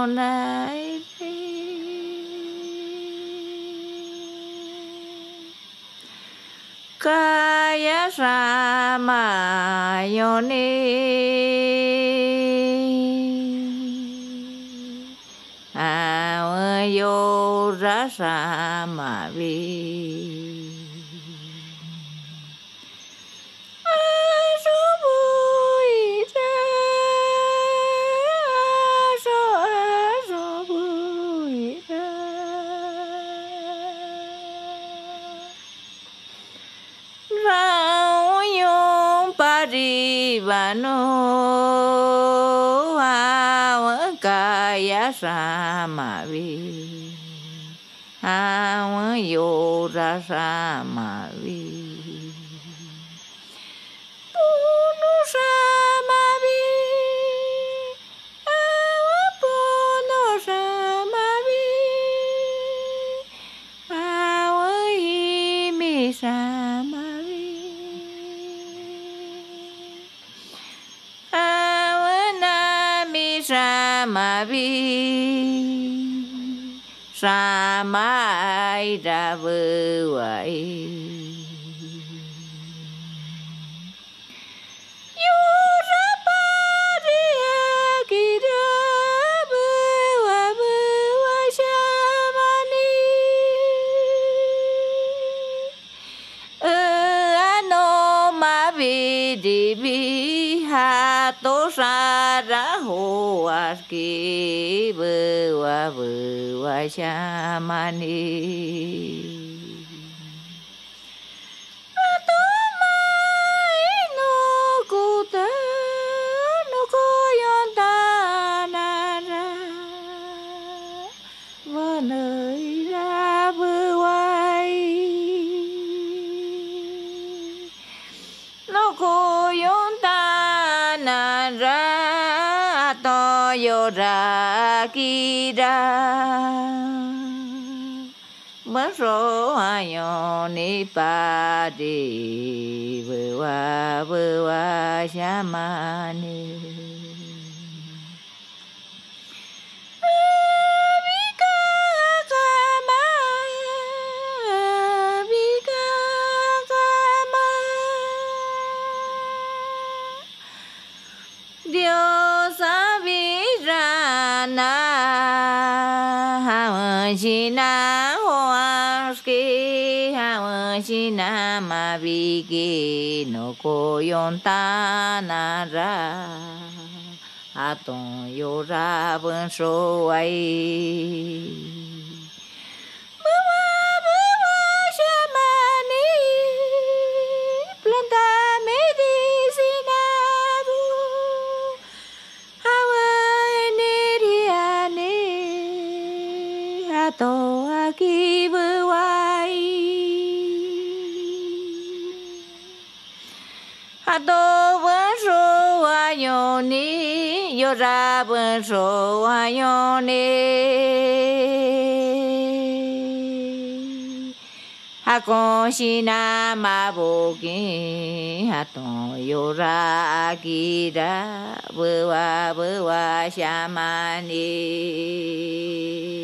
ないでかやさまよねあわよらさまびno awa kaya samavi awa yora samavi puno samavi awa puno samavi awa imi samavi Samavi Samai ra vư vậy Yu ra pa ri a ki ra vư wa shamani Ano ma vi di vi ha to sa ra ho ki vư wa shamani to mai no ku ta no ko yon ta na ra wa nơi ra vư wai no ko yon ta na ra yo ra ki ra bớt số yo ni pa đi vừa qua shamani Sina hoaski sina mabiki no koyon tanara aton yora bun so ai Bawa shamani planta medicina to aki vuai ato vân so ayoni yora vân so ayoni hakon shina mabokin haton yora akira vuwa shamani